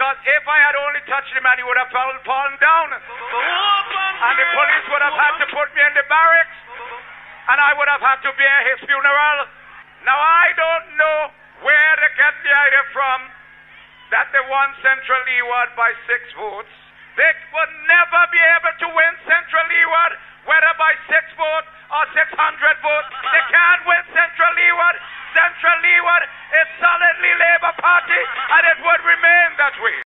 Because if I had only touched him and he would have fallen down. And the police would have had to put me in the barracks. And I would have had to be at his funeral. Now I don't know where they get the idea from that they won Central Leeward by 6 votes. They would never be able to win Central Leeward, whether by 6 votes or 600 votes. They can't win Central Leeward. Central Leeward is solidly Labour Party, and it would remain that way.